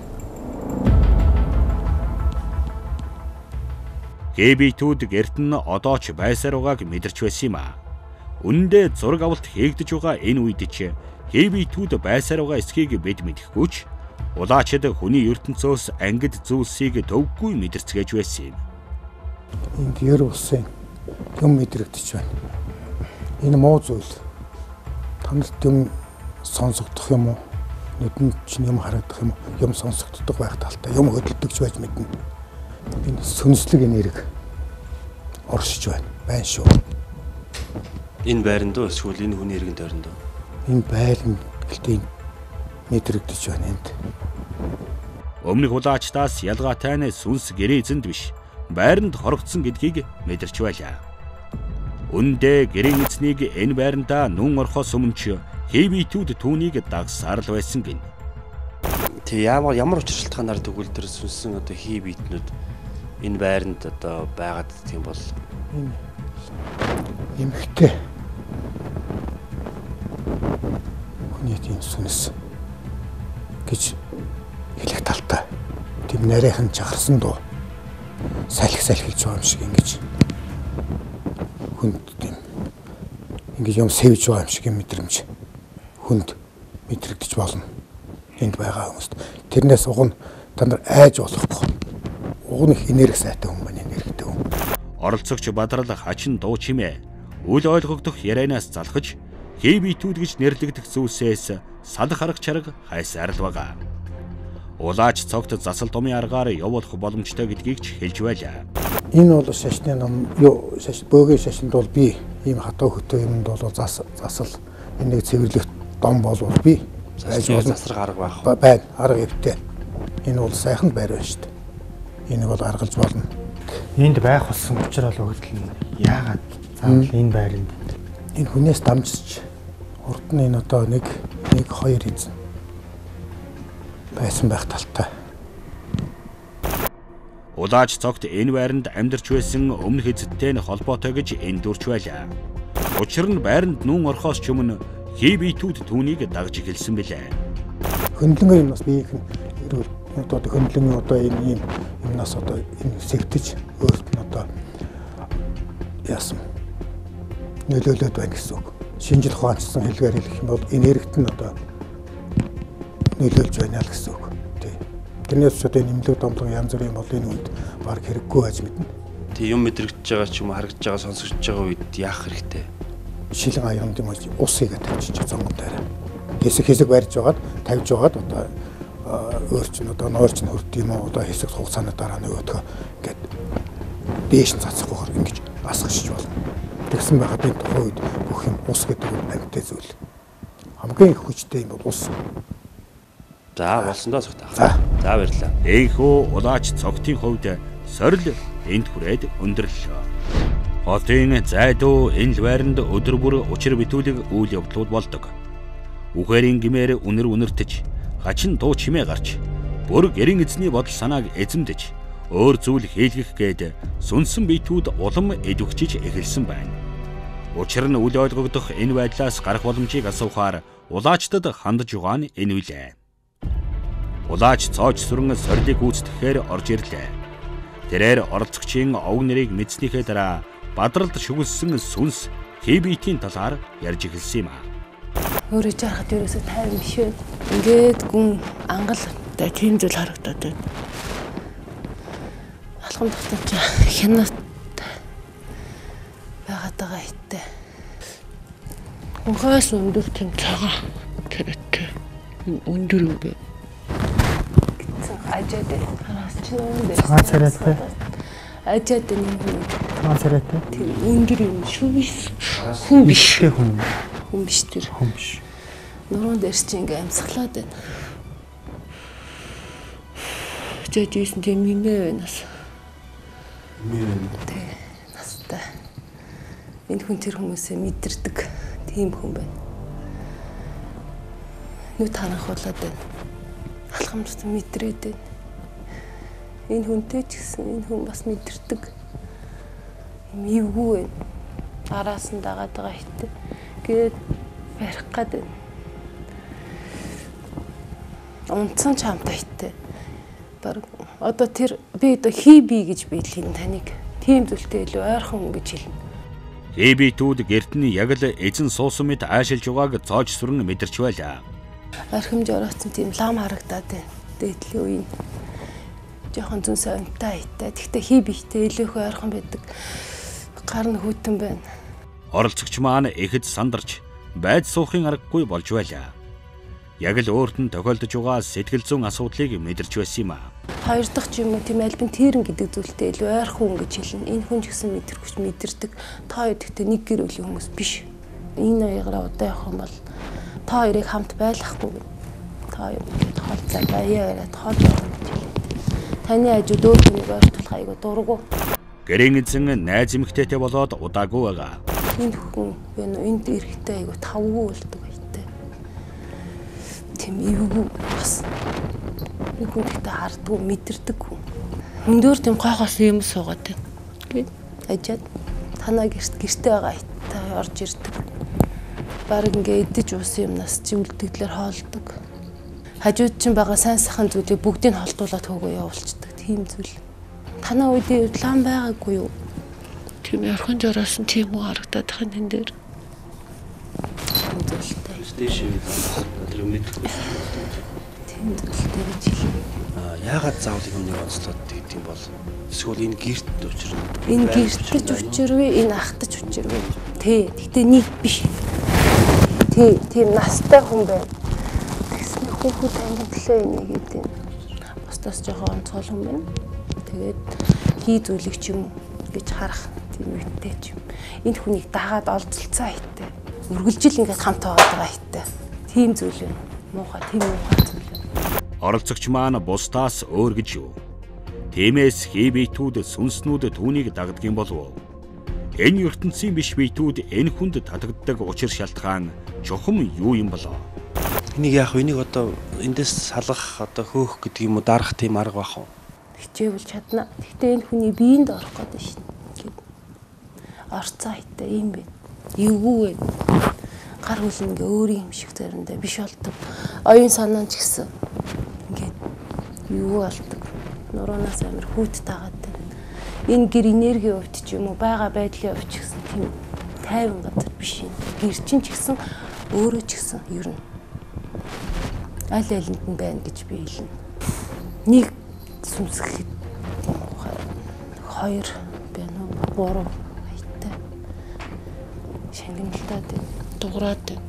Хэвитүүд гэрт нь одоо ч байсаар байгааг мэдэрч байсан юм а. Үнэндээ зураг авалт хийгдэж байгаа энэ үед ч хэвитүүд байсаар байгаа эсхийг бид мэдэхгүй ч улаачид хүний ертөнцөөс ангид зүйлсийг төвгүй мэдэрцгээж байсан юм. Энд ер усын юм мэдрэгдэж байна. Энэ муу зүйл. Танарт юм сонсогдох юм уу? Нүдэнд чинь юм харагдах юм уу? Юм сонсогддог байх талтай. Юм хөдөлдөгч байж мэднэ. Энэ сүнслэг энерги оршиж байна. Байна шүү. Энэ байранд уу эсвэл энэ хүний иргэн тойронд уу? Энэ байранд гэлтэй мэдрэгдэж байна энд. Өмнөх удаачтаас ялгаатай нь сүнс гэрээ эзэнд биш, байранд хорогдсон гэдгийг мэдэрч байлаа. Үндэ гэрээ эзнийг энэ байрандаа нүн орхоос өмнө ч хэвитүүд түүнийг дагсаар л байсан гин. Тэг ямар учир шалтгаанаар тэгвэл тэр сүнсэн одоо хэвитнүүд энэ байранд одоо байгаад тийм бол эмхтэй хүний тийм сүнс гэж хэлэх талтай. Тийм нарийнхан чахарсан дуу салхи гэж байгаа юм шиг ингэж хүнд тийм ингэж юм сэвж байгаа юм шиг мэдрэмж хүнд мэдрэгдэж болно. Энд байгаа хүмүүст тэрнээс уг нь та нар айж болохгүй. Уг нь их энерги сайтай хүн байна, энергитэй хүн. Оролцогч Бадрал хачин дуу чимээ үл ойлгогдох ярианаас залхаж хэвитүүд гэж нэрлэгдэх зүйлсээс салах арга чарга хайсаар л байгаа. Улаач цогт засал томын аргаар явуулах боломжтой гэдгийг ч хэлж байлаа. Энэ бол шашны ном юу бөөгийн шашинд бол би ийм хатуу хөтөө юмд бол засал энийг цэвэрлэх дом болвол би засрах арга байх. Байна. Арга өвтэй. Энэ бол сайхан байр байна шүү дээ. Энийг бол аргалж болно. Энд байх болсон учраас өгдөл нь яагаад заавал энэ байранд энэ хүнээс дамжиж урд нь энэ одоо нэг хоёр эзэн байсан байх талтай. Улаач цогт энэ байранд амьдарч байсан өмнөх эзэнтэй нь холбоотой гэж эндүрч байлаа. Учир нь байранд нүн орхоос ч өмнө хэвитүүд түүнийг дагж эхэлсэн билээ. Хөндлөнгөө юм бас биеийнх нь одоо хөндлөн одоо энэ юмнаас одоо энэ сэвтэж өөрт нь одоо яасан нөлөөлөд байна гэсэн үг. Шинжил ухаанчсан хэлгээр хэлэх юм бол энергит нь одоо нөлөөлж байна л гэсэн үг. Тэрнээс одоо энэ имлэг домлог янз бүрийн бол энэ үед баг хэрэггүй байж мэднэ. Тэг юм мэдрэгдэж байгаа ч юм уу харагдаж байгаа сонсогдож байгаа үед яах хэрэгтэй? Шилэн аянд юм ус игээд тавьчих зонгон дээр. Хэсэг барьж байгаад тавьж байгаад одоо өөрч нь одоо ноорч нь хөрд юм уу одоо хэсэг хугацааны дараа нөгөөдгөө ингээд дээш нь цацхгүйгээр ингэж асгашиж болно. Тэгсэн байхад энэ тухайн үед бүх юм ус гэдэг нь амьтаа зүйл. Хамгийн их хүчтэй юм бол ус. За болсондоо цогтаа. За баярлалаа. Эйхүү улаач цогтын хувьд сорил энд хүрээд өндөрлөө. Хотын зайдуу энэ л байранд өдөр бүр учир битүүлэг үйл явдлууд болдог. Үхэрийн гимээр үнэртэж, хачин дуу чимээ гарч, бүр гэрийн эзний бодол санааг эзэмдэж, өөр зүйл хийлгэх гээд сүнсэн битүүд улам эдвэгчиж эхэлсэн байна. Учир нь үл ойлгогдох энэ байдлаас гарах боломжийг асуухаар улаачтад хандж байгаа нь энэ үлээ. Улаач цоож сүрэн сорилыг гүйцэтгэхээр орж ирлээ. Тэрээр оролцогчийн овг нэрийг мэдснийхээ дараа Бадралд шүглсэн сүнс хэвитийн талаар ярьж эхэлсэн юм а. Өөрөө жахад ерөөсөө тайван биш вэ. Ингээд гүн ангалтай тийм зүйл харагдаад байна. Алхам тогтож хянаад байгаад байгаа хиттэй. Ухаас өндөр тийм цагаан тэрэттэй өндөр юм бэ. Ажаад хараас ч өндөр. цагаан царайтай. Ажаад нэг цагаан царайтай. Тийм өндөр юм шүү биш. Хүн биш. Хүн биш тэр. Хүн биш. Нуруунд дээрс чи ингээм амсгалаад байна. Жижигсэн тийм минээ байна. Тэ настай. Энэ хүн тэр хүмүүсээ мэдэрдэг тийм хүн байна. Нүд харанхуулаад байна. Алхамд мэдрээд байна. Энэ хүнтэй ч гэсэн энэ хүн бас мэдэрдэг. Юм эвгүй байна. Араас нь дагаад байгаа хитэ. Гээд барих гад байна. Унтсан ч хамтаа хитэ. Бараг одоо тэр би одоо хийби гэж биелхийн таныг тийм зүйлтэй илүү ойрхон гэж хэлнэ. Хэбитүүд гэрт нь яг л эзэн суусан мэт аашилж байгааг цоож сүрэн мэдэрч байлаа. Архимж ороцсон тийм лам харагдаад байна. Дээдлийн үеийн жоохон зүн сонтой хитэ. Тэгтээ хийбихтэй илүү их ойрхон байдаг. Гар нь хүйтэн байна. Оролцогч маань ихэд сандарч байж суухын аргагүй болж байлаа. Яг л өөрт нь тохиолдож байгаа сэтгэл зүйн асуудлыг мэдэрч байсан юм а. Хоёр дахь ч юм уу тийм альбин тэрэн гэдэг зүйлтэй илүү ойрхон хүн гэж хэлнэ. Энэ хүн ч гэсэн мэдэрхүйч мэдэрдэг. Та хоёр гэхдээ нэг гэр бүлийн хүмүүс биш. Энэ хоёроо удаа явах юм бол та хоёрыг хамт байлгахгүй. Та хоёр тоолцоо баяа тоолж байгаа юм чи. Таны хажууд өөр хүнийг ойртуулах айгу дургу. Гэрийн эзэн найз эмэгтэйтэй болоод удаагүй байгаа. Энэ хүн энд эрэхтэй айгу тавгүй болдог байтай. Тийм эвгүй бас. Энэ хүн ихтэй хардггүй мэдэрдэг хүн. Өндөр тийм гойхоос юм суугаад байна. Гэт ажаад танаа гэртээ байгаа хиттэй орж ирдэг. Бараг ингээ идэж уусан юмнаас чи үлдэгдлэр хоолдог. Хажууд чинь байгаа сайн сайхан зүйлийг бүгдийг холдуулаад хөөгөө явуулцдаг. Тийм зүйл. Танаа үедээ план байгаагүй юу? Тийм ярхан жороос нь тийм үү харагдаад тань энэ дээр. Тийм зүйлтэй гэж хэлээ. Яагаад заавал юмны онцлоод гэдэг юм бол эсвэл энэ гэрт учир. Энэ гэртэж учирвэ, энэ ахтаж учирвэ. Тий, гэтээ нийт биш. Тий, тийм настай хүн байна. Тэгсэн хүүхэд ангиллаа энийг гэдэг. Бусдаас жоохон онцгой хүн байна. Тэгээд хий зүйлэг ч юм гэж харах тийм үедээ ч юм. Энэ хүнийг дагаад олзолцоо хайтай. Үргэлжил ингээд хамт байгаа хайтай. Тийм зүйл юм. Муухай, тийм муухай зүйл юм. Оролцогч маань бусдаас өөр гэж юу? Тиймээс хий биетүүд сүнснүүд түүнийг дагддаг юм болов уу? Энэ ертөнцийн биш биетүүд энэ хүнд татагддаг учир шалтгаан чухам юу юм болоо? Энийг яах вэ? Энийг одоо эндээс салгах одоо хөөх гэдэг юм уу дарах тийм арга бах уу? Хичээвэл чадна. Гэхдээ энэ хүний биеинд орох гэдэг шин. Орцоо хайтай юм бэ. Эвгүй вэ. Гар хөл ингээ өөрийн юм шиг заримдаа биш болдог. Оюун санаа ч гэсэн ингээд юу болдог. Нуруунаас амир хүүт таагаад байна. Энэ гэр энерги хувьд ч юм уу байгаа байдлын хувьд ч гэсэн тийм тайван газар биш юм. Гэр чинь ч гэсэн өөрөө ч гэсэн ер нь аль алинд нь байна гэж би хэлнэ. Нэг сүнсгэхэд хоёр байна уу? Гурав хайтай. Шангиналтаад дуграад байна.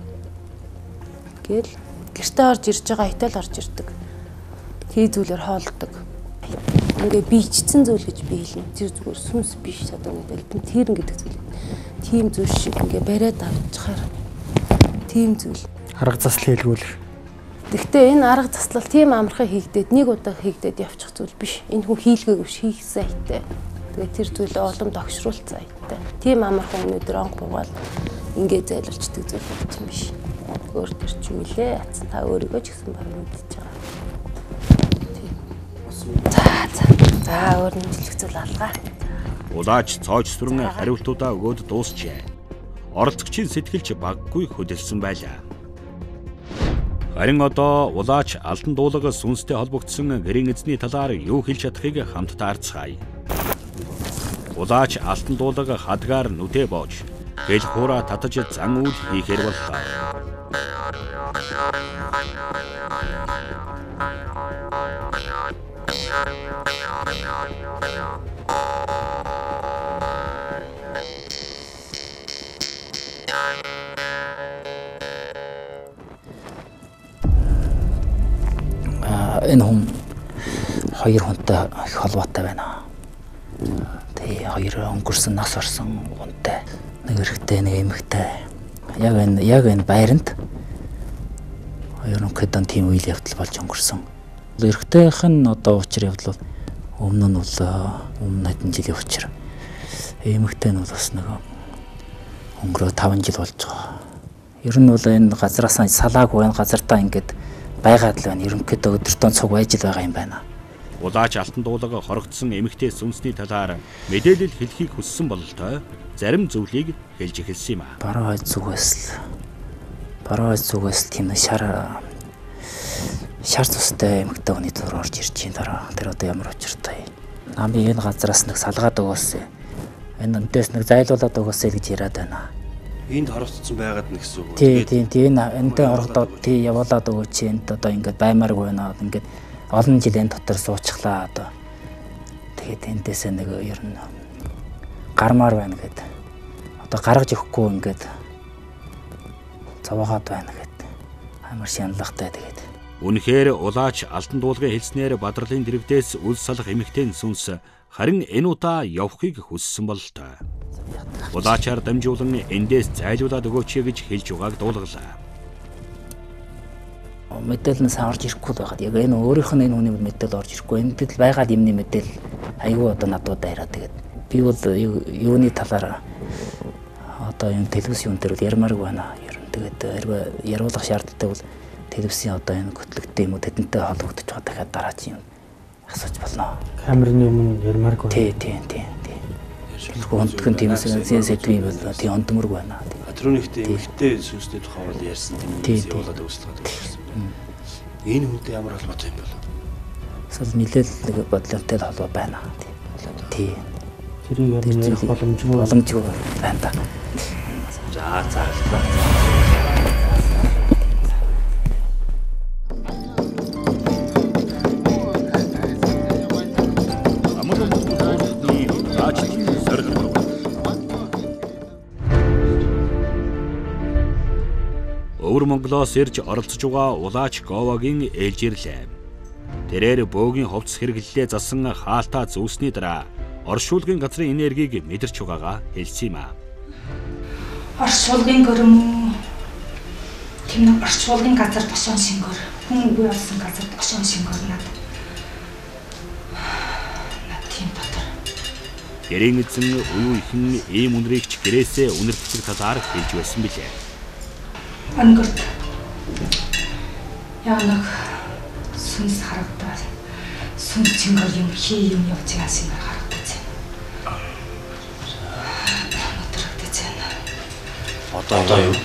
Гэл гэртээ орж ирж байгаа хайтал орж ирдэг. Хий зүйлээр хоолдог. Ингээ биечсэн зүйл гэж би хэлнэ. Тэр зүгээр сүнс биш одоо альбин тэрэн гэдэг зүйл. Тийм зүйл шиг ингээ бариад авчихаар. Тийм зүйл. Арга заслал хийлгүүлэх. Гэхдээ энэ арга заслал тийм амархан хийгдээд нэг удаа хийгдээд явчих зүйл биш. Энэ хүн хийлгээгүй биш, хийхсэн хайтай. Тэгээд тэр зүйлээ олон тогшруулсан хайтай. Тийм амархан өнөөдөр онг буугаал ингээ зайлуулцдаг зүйл болж юм биш. Өөр төр ч юм илээ. Та өөрийгөө ч гэсэн баг мэдчихэж байгаа. За өөр нэмжлэх зүйл алгаа. Удаач цоож сүрэн хариултуудаа өгөөд дуусчээ. Оролцогчийн сэтгэлч баггүй хөдөлсөн байлаа. Харин одоо улаач алтан дуулага сүнстэй холбогдсон гэрийн эзний талаар юу хэлж чадахыг хамтдаа харцгаая. Улаач алтан дуулага хадгаар нүдэ боож гэл хуура татаж зан үйл хийхээр боллоо. Энэ хүн хоёр хүнтэй их холбоотой байна. Тэгээ хоёр өнгөрсөн нас орсон хүнтэй нэг эрэгтэй нэг эмэгтэй. Яг энэ байранд хоёр хүнтэй тийм үйл явдал болж өнгөрсөн. Эрэгтэйх нь одоо учир явдал өмнө нь бол өмнө хэдэн жилийн учир. Эмэгтэй нь бол бас нэг өнгөрөө 5 жил болж байгаа. Ер нь бол энэ газраас салаагүй энэ газартаа ингээд байгаад л байна. Ерөнхийдөө өдөртөө цуг байж л байгаа юм байна. Улаач алтан дуулага хорогдсон эмэгтэй сүнсний талаар мэдээлэл хэлхийг хүссэн бололтой зарим зөвлийг хэлж эхэлсэн юм а. Бараа зүгээс тийм шар цустай эмэгтэй хүний зур орж ирж чинь дараа тэр одоо ямар учиртай. Намын энэ газраас нэг салгаад өгөөсэй. Энэ өнтөөс нэг зайлуулаад өгөөсэй гэж яриад байна. Энд хорогдсон байгаад нь гэсэн үг. Тийм энтэй орогдоод тий явуулаад өгөөч энд одоо ингээд баймааргүй байна. Ингээд олон жилийн дотор суучглаа одоо. Тэгээд эндээсээ нэг ер нь гармаар байна гэдэг. одоо гаргаж өгөхгүй ингээд зовоогоод байна гэдэг. Амар шаналгатай тэгээд. Үнэхээр улаач Алтан дуулгын хэлснээр Бадралын дэрвдээс үл салах эмэгтэй сүнс харин энэ удаа явахыг хүссэн бол тоо. Улаачаар дамжуулан эндээс зайлуулаад өгөөч гэж хэлж байгааг дуулгалаа. Мэдээлэл нь орж ирэхгүй л байгаад яг энэ өөрийнх нь энэ хүний мэдээлэл орж ирэхгүй. Энд л байгаад юмны мэдээлэл айгүй одоо надад дайраа тэгээд би бол юуны талаар одоо энэ телевизэн дээр ярмаарг байна. Ер нь тэгээд яриулах шаардлагатай бол телевизийн одоо энэ хөтлөгтэй юм уу тэдэнтэй холбогдож байгаа дахиад дараа чинь асууж болно. Камерны өмнө ярмаарг байна. Тий. Хондгон тиймээс сэдвийн бол тий ондмөрг байна. Патронихтэй эмэгтэй сүнсний тухай бол ярьсан тийм явуулаад өгслөг гэсэн. Энэ хүнтэй ямар холбоотой юм бол? Эсвэл нэлээд нэг бодлоотой холбоо байна. Тий. Тэрийг ярих боломжгүй байна та. За. Өвөр Монголоос ирж оролцож байгаа улаач Говагийн ээлжирлээ. Тэрээр бөөгийн ховц хэрэглэлээ засан хаалтаа зүүсний дараа оршуулгын газрын энергийг мэдэрч байгаагаа хэлсэн юм аа. Оршуулгын гөрөм тийм оршуулгын газар тошон шингөр хүн үгүй болсон газар тошон шингөр надад тийм дотор. Гэрийн эзэн уюу ихэн ийм үнрийгч гэрээсээ үнэртцэг талаар хэлж байсан билээ. Ангорт яг нэг сүнс харагдаад сүнс чингэр юм юм явж байгаа шингэр харагдаж байна. Өдрөгдөж байна. Одоо юу?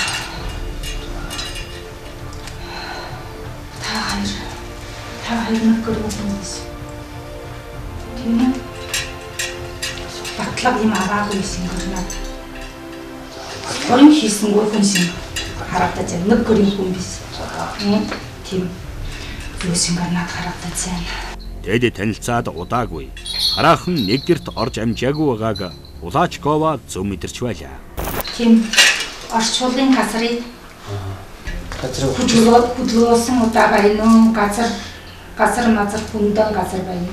Та хайрнаг гөрөөс. Тийм үү? Батлаг юм аваагүй шингэр над. Гөрөн хийсэнгүй хүн шингэр харагдаж байна. Нэг гөрийн хүн биш. Тийм. Юу шингэр над харагдаж байна. Тэд танилцаад удаагүй. Хараахан нэг герт орж амжаагүй байгааг улаач Гова зөв мэдэрч байлаа. Тийм. Орчуулгын газрыг хөдөлгөөсөн удаа байна уу? Газар хүндэн газар байна.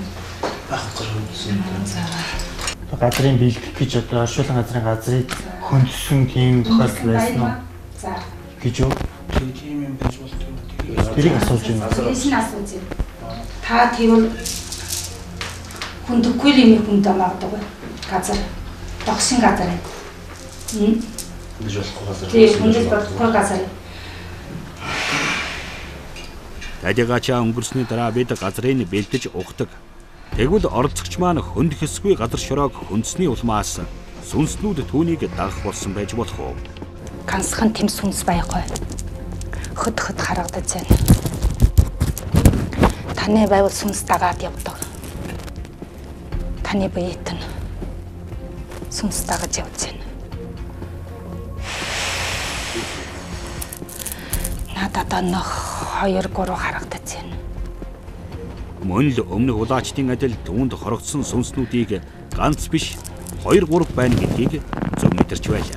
Газрын бэлтгэх гэж одоо оршуулгын газрыг хөндсөн тийм тохиолдол байсан уу? За. Гэж юу? Тийм юм байж болтгоо. Тэрийг асууж байна. Тэрийг нь асууж байна. Та тэгвэл хүндэггүй юм хүндэ магадгүй газар тогшин газар юм. Хүндэж болохгүй газар. Тийм, хүндэж болохгүй газар. Тадигачаа өнгөрсний дараа бид газрыг бэлдэж угтдаг. Тэгвэл оролцогч маань хөндөхсгүй газар шороог хөндсөний улмаас сүнснүүд түүнийг дагах болсон байж болох уу? Гансхан тэм сүнс байхгүй. Хөд харагдаж байна. Таны байвал сүнс дагаад явдаг. Таны биет нь сүнс дагаж явж байна. Надад нөх 2-3 харагдаж байна. Мөн л өмнөх улаачдын адил түүнд хорогдсон сүнснүүдийг ганц биш 2-3 байна гэдгийг зөв мэдэрч байлаа.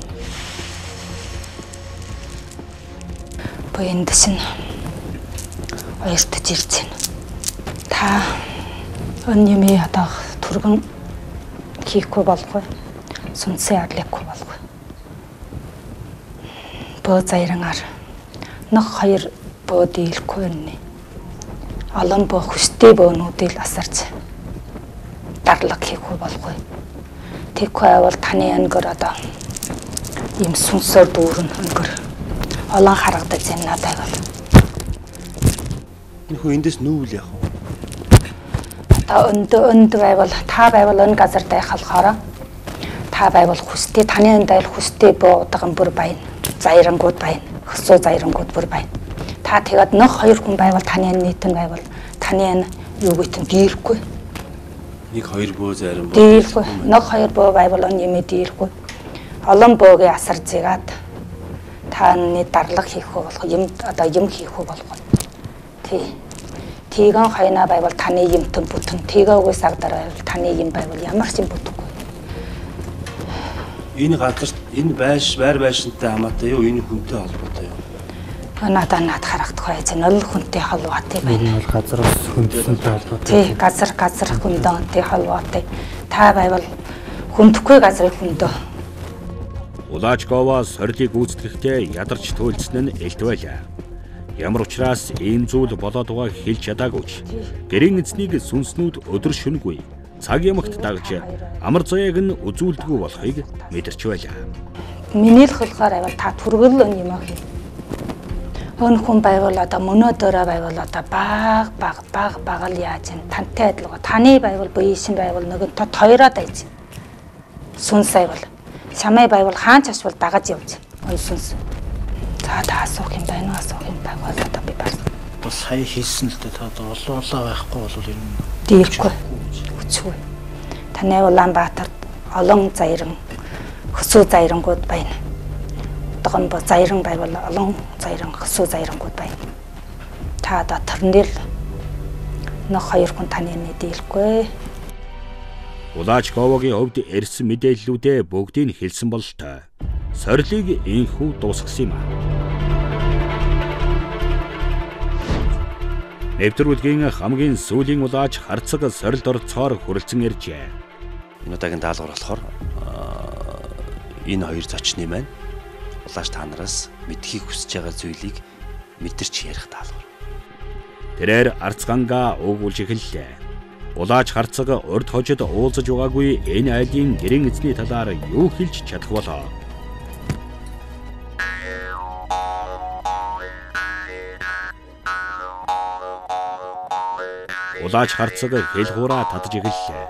Энд шин ойртож ирж байна. Та өнөөний одоо түргэн хийхгүй болохгүй. Сүнсээ адлахгүй болохгүй. Бөө зайрангаар нэг 2 бөө дийлэхгүй нэ. Олон бөө хүчтэй бөөнүүдийг асарч дарлаг хийхгүй болохгүй. Тэгэхгүй байвал таны өнгөр одоо ийм сүнсээр дүүрэн өнгөр олон харагдаж байна надад бол. Энэ хүн эндээс нүүвэл яах вэ? Одоо өнд байвал та байвал өн газар дайх болохоор та байвал хүстэй таны өнд байвал хүстэй буудган бүр байна. Зайрангууд байна. Хөсөө зайрангууд бүр байна. Та тэгээд нэг 2 хүн байвал таны нийтэн байвал таны юу гитэн дийлэхгүй. Нэг 2 бөө зарим бөө. Дийлэхгүй. Нэг 2 бөө байвал өн юм дийлэхгүй. Олон бөөгээ асарж игаад таны дарлаг хийх болох юм одоо юм хийх болох. Тий. Тэгэн хайна байвал таны юмтэн бүтэн. Тэгээгүй сагдаар байвал таны юм байвал ямар ч юм бүтэхгүй. Энэ газар энэ байр байшинтай хамаатай юу? Энэ хүнтэй холбоотой юу? Надад харагдах байж нь ол хүнтэй холбоотой байна. Энэ бол газраас хүндсэнтэй холбоотой. Тий, газар хүндөнтэй холбоотой. Та байвал хүндэхгүй газрын хүндөө. Улаачкова сорилыг гүйцэтгэхдээ ядарч туйлдсан нь элт байлаа. Ямар учраас ийм зүйл болоод байгааг хэлж чадаагүй ч гэрийн эзнийг сүнснүүд өдөр шөнөгүй цаг ямагт дагж амар заяаг нь үзүүлдэггүй болохыг мэдэрч байлаа. Миний л хөлгөөр байвал та түргэл юм аа. Өн хүн байвал одоо мөнөдөрөө байвал одоо баг л яаж юм тантай адилгаа. Таны байвал буяа шин байвал нөгөө тот хоёроо дайж. Сүнс байвал шамай байвал хаач ашвал дагаж явж. Ой сүнс. За та асуух юм байна уу? Асуух юм байвал одоо би бас. Бас сая хийсэн л дээ та одоо олоо байхгүй бол ер нь дийхгүй. Үчгүй. Таны Улаанбаатарт олон заяран хөсөө заярангууд байна. Догон бо заяран байвал олон заяран хөсөө заярангууд байна. Та одоо тэрнэр нэг хоёр хүн таны мэдээлэхгүй. Улаачковогийн хувьд ирсэн мэдээллүүдээ бүгдийг хэлсэн бололтой. Сорилыг инхүү дуусгасан юм аа. Нэвтрүүлгийн хамгийн сүүлийн улаач харцаг сорилд орцоор хүрэлцэн иржээ. Энэ удаагийн даалгавар болохоор энэ хоёр зочны маань улаач та нараас мэдхийг хүсэж байгаа зүйлийг мэдэрч ярих даалгавар. Тэрээр арцгангаа өгүүлж эхэллээ. Улаач харцаг урд хожид уулзаж байгаагүй энэ айлын гэрийн эзний талаар юу хэлж чадах болоо. Улаач харцаг хэл хураа татж эхэллээ.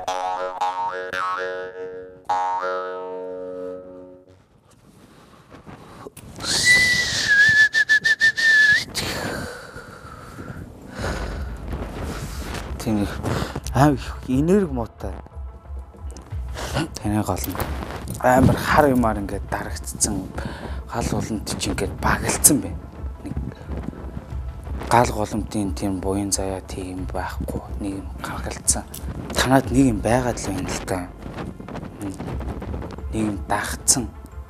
Тийм энерги муутай. Таны гол нь амар хар юмар ингээд дарагдцсан гал болонд ч ингээд багалцсан байна. Нэг гал голомтын тийм буян заяа тийм байхгүй. Нэг юм гаргалцсан. Танад нэг юм байгаад л байна л та. Нэг юм дагцсан.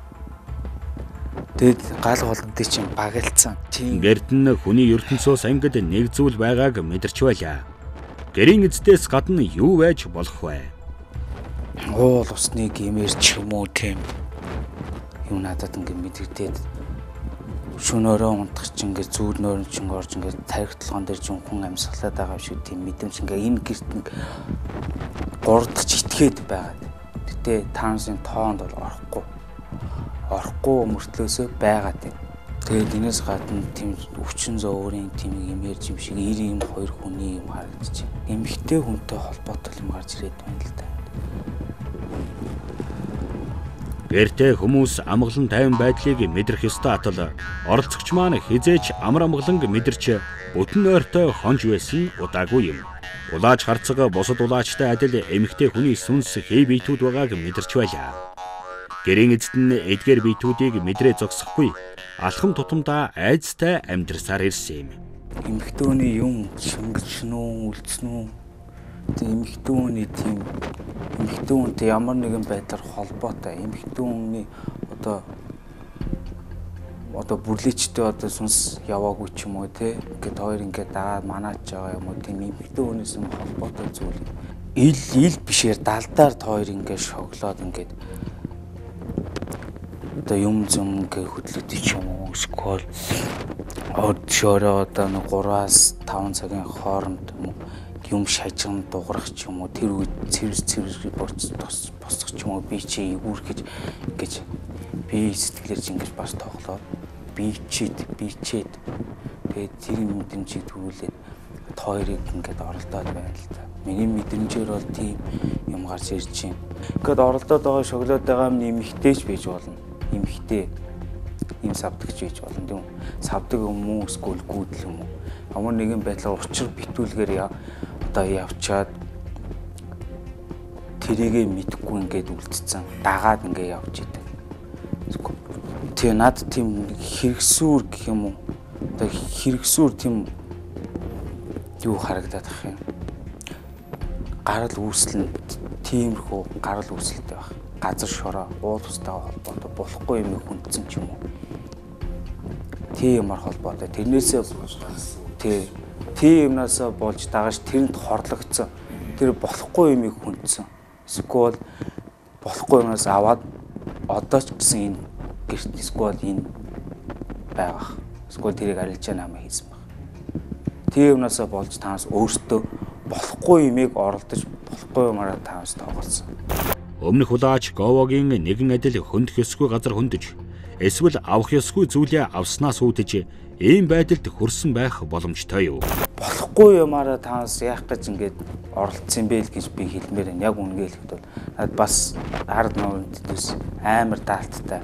Тэгэд гал голомтын чинь багалцсан. Гэрдэн хүний ертөнцөөс ангид нэг зүйл байгааг мэдэрч байлаа. Гэрийн эздээс гадна юу байж болох вэ? Уул усны гимэр ч юм уу тийм юм надад ингээд мэдэгдээд шөнөөрөө унтах чинь ингээд зүүрнөөр чинь орж ингээд тарих толгоон дээр чинь хүн амьсгалаад байгаа юм шиг тийм мэдрэмж ингээд энэ гэрт нэг гурдч итгээд байгаа. Гэтэ таансын тоонд бол орохгүй мөртлөөсөө байгаа тийм. Тэгээд энэс гадна тийм өвчин зөөврийн тийм имэрж юм шиг 92 хүний юм харагдчих. Эмэгтэй хүнтэй холбоотой юм гарч ирээд байна л да. Гэртээ хүмүүс амгалан тайван байдлыг мэдрэх ёстой атал оролцогч маань хизээч амар амгалан мэдэрч бүтэн ойртой хонж байсан удаагүй юм. Улаач харцаг бусад улаачтай адил эмэгтэй хүний сүнс хэй биетүүд байгааг мэдэрч байлаа. Гэрийн эзэд нь эдгээр биетүүдийг мэдрээ зогсохгүй алхам тутамдаа айцтай амьдрсаар ирсэн юм. Эмэгтэй хүний юм шингэжнэ үү, үлдсэн үү? Эмэгтэй хүний тийм эмэгтэй хүнтэй ямар нэгэн байдлаар холбоотой. Эмэгтэй хүний одоо бүрлээчтэй одоо сүнс яваагүй ч юм уу те. Ингээд хоёр ингээд дагаад манааж байгаа юм уу тийм эмэгтэй хүнээс холбоотой зүйл. Ил бишээр далдаар хоёр ингээд шоглоод ингээд одоо юм зам ингээ хөдлөдөг юм уу эсвэл орчороо одоо 3-5 цагийн хооронд юм шажигн дуурах ч юм уу тэр үед цэвэр босчих ч юм уу би чи эвүүрхэж ингэж би сэтгэлээр ингэж бас тоглоод бичээд тэгээд тэр мэдрэмжийг төрүүлээд хоёрыг ингээд оролдоод байна л да. Миний мэдрэмжээр бол тийм юм гарч ирж байна. Ингээд оролдоод байгаа шоглоод байгаа юм нэмэгтэйч байж болно. Эмхтэй ийм савдагч байж болно тийм үү? Савдаг юм уу эсвэл гүйдэл юм уу? Ямар нэгэн байдлаар учир битүүлгээр одоо явчаад тэрийгэ мэдхгүй ингээд үлдсэн. Дагаад ингээд явж идэг. Тэгээ над тийм хэрэгсүүр гэх юм уу? Одоо хэрэгсүүр тийм юу харагдаад ах юм. Гарал үүсэл нь тиймэрхүү гарал үүсэлтэй баг. газар шороо уул тустайгаа холбоотой болохгүй юм хүндсэн ч юм уу. Тийм юмар холбоотой. Тэрнээсээ тийм юмнасаа болж дагаж тэрэнд хорлогдсон. Тэр болохгүй юмыг хүндсэн. Эсвэл болохгүй юмнаас аваад одоо ч гэсэн энэ гэрт эсвэл энэ байгаах. Эсвэл тэрийг арилжаа намаа хийсэн баг. Тийм юмнасаа болж танаас өөртөө болохгүй юмыг оролдож болохгүй юмараа танаас тоглосон. Өмнөх улаач Говогийн нэгэн адил хөндөх ёсгүй газар хөндөж, эсвэл авах ёсгүй зүйлээ авснаас үүдэж ийм байдалд хүрсэн байх боломжтой юу? Болохгүй юмараа танаас яах гэж ингээд оролцсон бэ л гэж би хэлмээр байна. Яг үнгээ хэлэхэд бол надад бас ард нуурын дэс амар даалттай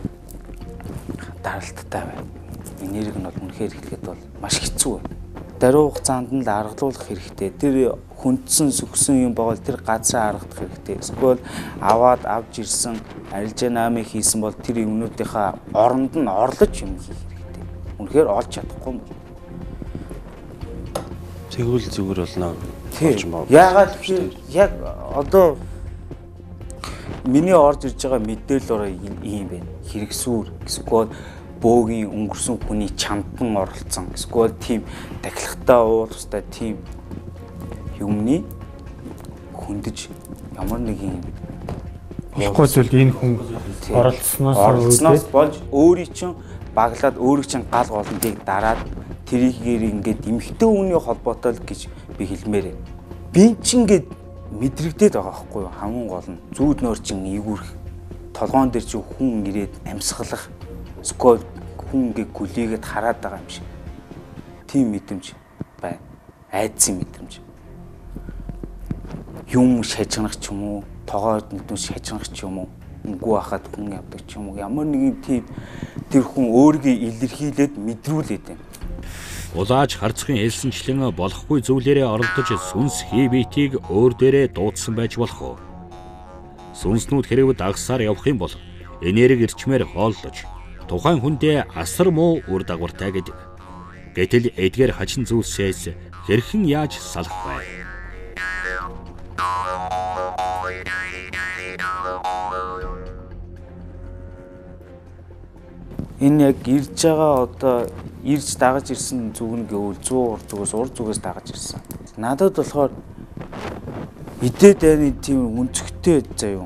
байна. Энерги нь бол үнэхээр хэлэхэд бол маш хэцүү байна. Даруй хугацаанд нь л аргалуулах хэрэгтэй. Тэр хүндсэн сүгсэн юм бол тэр газраа аргадах хэрэгтэй. Эсвэл авч ирсэн арилжаа намыг хийсэн бол тэр юмнуудынхаа оронд нь орлож юм хийх хэрэгтэй. Үнэхээр олж чадахгүй юм. Тэгвэл зүгээр болно. Яагаад яг одоо миний орж ирж байгаа мэдээлэл ийм байна. Хэрэгсүүр эсвэл бөөгийн өнгөрсөн хүний чамдан оролцсон. Эсвэл тийм дахилгатай уул тустай тийм юмны хүндэж ямар нэг юм болохгүй зүйл энэ хүн оролцсноос болж өөрийн чинь баглаад өөрийн чинь гал голонтыг дараад тэрийгээр ингээд эмхтэй хүний холбоотой л гэж би хэлмээр байна. Би чинь ингээд мэдрэгдээд байгаа байхгүй юу? Хамгийн гол нь зүүд нөр чин ээгүүрх толгоон дээр чи хүн ирээд амьсгалах эсвэл хүн ингээд гүлийгээд хараад байгаа юм шиг. Тийм мэдрэмж байна. Айдсын мэдрэмж. Юм шажигнах ч юм уу, тогоод нүдэн шажигнах ч юм уу, үгүй хахад хүн явдаг ч юм уу. Ямар нэгэн тийм тэр хүн өөрийгөө илэрхийлээд мэдрүүлээд байна. Улааж харцгийн хэлсэнчлэн болохгүй зүйлээрээ оролдож сүнс хий биетийг өөр дээрээ дуудсан байж болох уу? Сүнснүүд хэрэг дагсаар явах юм бол энерги ирчмээр хооллож тухайн хүндээ асар муу үр дагавартай гэдэг. Гэтэл эдгээр хачин зүйлсээс хэрхэн яаж салах вэ? Энэ яг ирж байгаа одоо ирж дагаж ирсэн зүг нь гэвэл 100 зүгээс ур зүгээс дагаж ирсэн. Надад болохоор идээд байрны тийм өнцгтэй заяа.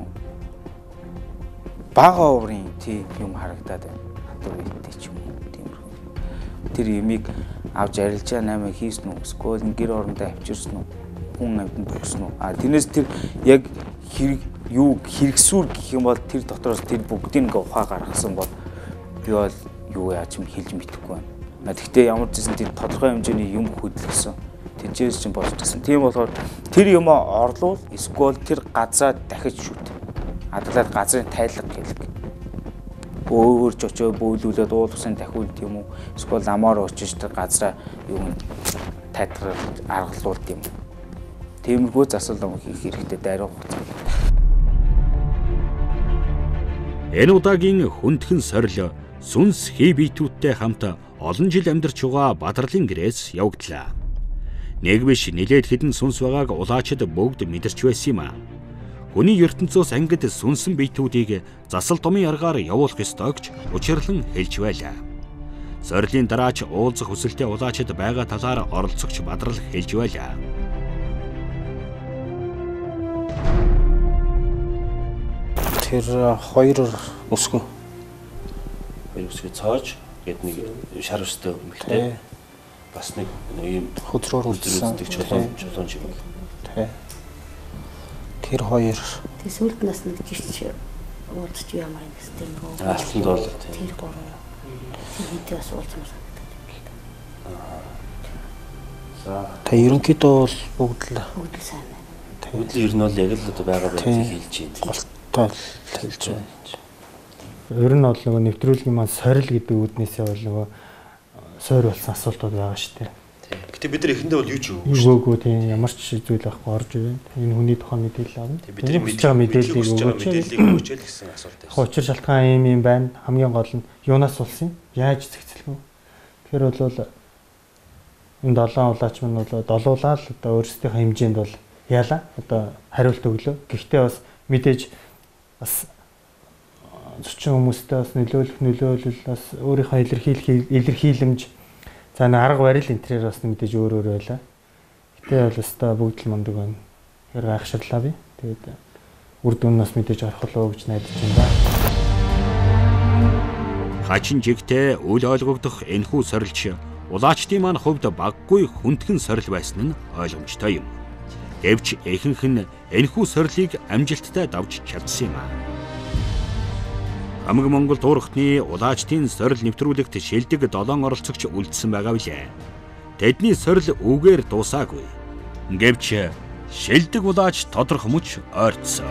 Бага уурын тийм юм харагдаад байна. Хатуу идэх ч юм уу тиймэрхүү. Тэр юмыг авч арилжаа наймаа хийсэн үү? Эсвэл гэр орондоо авчирсан уу? Хүн амьтанд өгсөн үү? Тэрнээс тэр яг хэрэгсүүр гэх юм бол тэр дотроос тэр бүгдийг ингээ ухаа гаргасан бол би бол юу яаж юм хэлж мэдэхгүй байна. Гэхдээ ямар ч гэсэн тийм тодорхой хэмжээний юм хөдөлгсөн. Тэжээс чинь болж гисэн. Тийм болохоор тэр юм орлуул эсвэл тэр газаа дахиж шүт. Адаглаад газрын тайлга гэлэг. Өөрч очоо бөөлүүлээд уул усын дахиулт юм уу? Эсвэл ламаар очиж тэр газраа юм тайлгаар аргалуулт юм. Тиймэрхүү засал ном хийх хэрэгтэй даруй хугацаанд. Энэ удаагийн хүндхэн сорил сүнс хий биетүүдтэй хамт олон жил амьдарч байгаа Бадарлын гэрээс явагдлаа. Нэг биш нилээд хідэн сүнс байгааг улаачид бүгд мэдэрч байсан юм а. Хүний ертөнцөөс ангид сүнсэн биетүүдийг засал томын аргаар явуулах ёстой гэж учирлан хэлж байлаа. Сорилын дараач уулзах хүсэлтэй улаачид байгаа талаар оролцогч Бадрал хэлж байлаа. Тэр хоёр өсгөн цоож гэдэг нэг шар өстэй эмэгтэй. Бас нэг ийм хөдрөөр үлдсэн чулуун шиг. Тэр хоёр. Тэг сүлд нас нэг жирч уулзч ямар юм гэсэн тийм гоо. Алтан доллар тийм. Тэр гурав. Видеос уулзсан санагдав. Та ерөнхийдөө бол бүгд л сайн байна. Бүгд л ер нь бол яг л одоо байгаа байдлыг хэлж байна. Голтой хэлж байна. Ер нь бол нөгөө нэвтрүүлгийн маань сорил гэдэг үүднээсээ бол нөгөө сойр болсон асуултууд байгаа шүү дээ. Гэтэ бид нар эхэндээ бол юу ч өгөөгүй тийм ямар ч зүйл байхгүй орж ирэн. Энэ хүний тухайн мэдээлэл авна. Бидний мэдээллийг өгөөч гэсэн асуулт байсан. Учир шалтгаан юм байна. Хамгийн гол нь юунаас болсон юм? Яаж зэгцэлгүй? Тэгэхээр бол энэ 7 улаач мань бол долуулаад одоо өөрсдийнхээ хэмжээнд бол яалаа. Одоо хариулт өглөө. Гэхдээ бас мэдээж бас зочин хүмүүстэй бас нөлөөлөл бас өөрийнхөө илэрхийлэмж за нэг арга барил энэ төрөөр бас мэдээж өөр байлаа. Гэтэ бол өстой бүгд л мундаг байна. Тэр гайхширлаа би. Тэгээд үр дүн нас мэдээж орох болоо гэж найдаж байна. Хачин жигтэй үл ойлгогдох энэхүү сорилч улаачдын маань хувьд баггүй хүндхэн сорил байсан нь ойлгомжтой юм. Гэвч ихэнх нь энэхүү сорилыг амжилттай давж чадсан юм. Хамаг Монгол дуурхтны улаачдын сорил нэвтрүүлэгт шилдэг 7 оролцогч үлдсэн байгаа билээ. Тэдний сорил үгээр дуусаагүй. Гэвч шилдэг улаач тодорхой мөч ойртсон.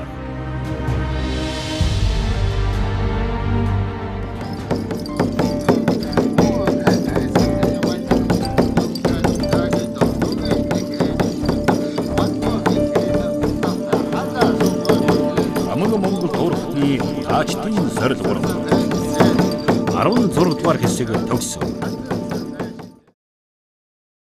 Хамаг Монгол дуурхтны улаачдын сорил 16 дугаар хэсэг төгсөв.